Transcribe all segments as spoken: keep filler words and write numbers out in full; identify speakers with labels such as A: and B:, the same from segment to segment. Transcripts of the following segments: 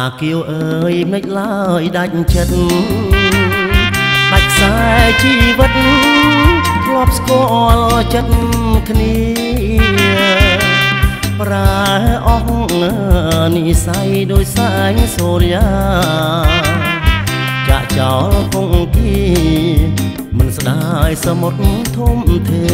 A: គៀវអើយមិនឡើយដាច់ចិត្តដាច់ខ្សែជីវិតធ្លាប់ស្គាល់ចិត្តគ្នាប្រែអស់និស័យដោយសែងសូរ្យាចាក់ចោលគង្គាមិនស្ដាយសមុទ្រធំធេ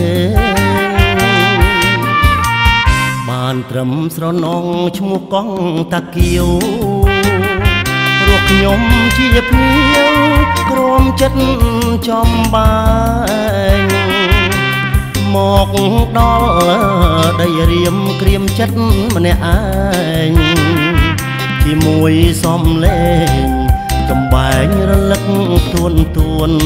A: បានត្រឹមស្រណងឈ្មោះកងតាគៀវរកខ្ញុំជាភ្នៀវក្រមចិត្តចំបែងមកដល់ដីរៀមក្រៀមចិត្តម្នាក់ឯងជាមួយសំលេងកំបែងរលឹកទួនទួន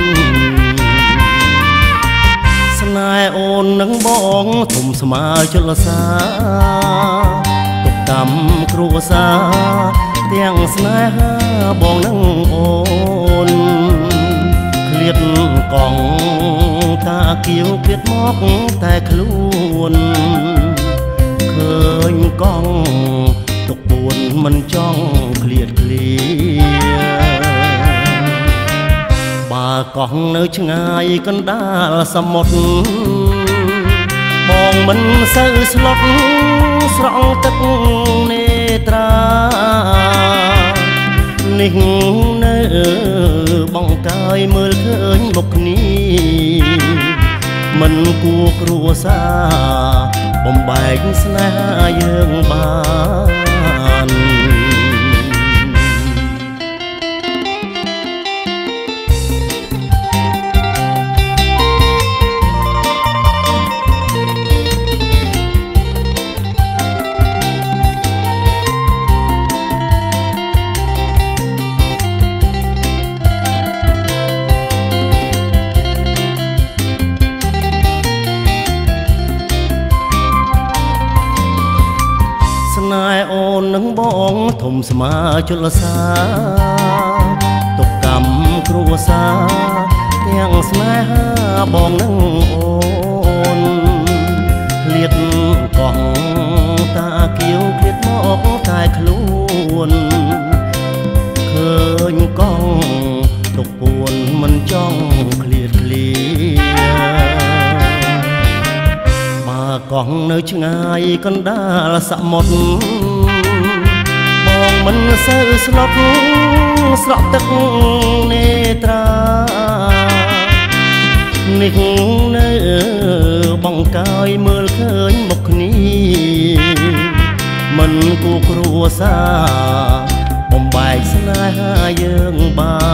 A: ស្នេហ៍អូននឹងបងធំស្មើជលសាទុកកម្មគ្រួសារទាំងស្នេហាបងនឹងអូនឃ្លាតកងតាគៀវឃ្លាតមកតែខ្លួនឃើញកងទុកពួនមិនចង់ឃ្លាតឃ្លាបើកោះនៅឆ្ងាយកណ្ដាលសមុទ្របងមិនសូវស្លុតស្រង់ទឹកនេត្រានេះនៅបងកាយមើលឃើញមុខគ្នាមិនគួរគ្រួសារបំបែកស្នេហាយើងបានស្នេហ៍អូននឹងបងធំស្មើជលសាទុកកម្មគ្រួសារទាំងស្នេហាបងនឹងអូនឃ្លាតកោះតាគៀវឃ្លាតមកតែខ្លួនឃើញកងទុកពួនមិនចង់ឃ្លាតឃ្លាកោះនៅឆ្ងាយកណ្ដាលសមុទ្របងមិនសូវស្លុតស្រក់ទឹកនេត្រានេះនៅបងកាយមើលឃើញមុខគ្នាមិនគួរគ្រួសារបំបែកស្នេហាយើងបាន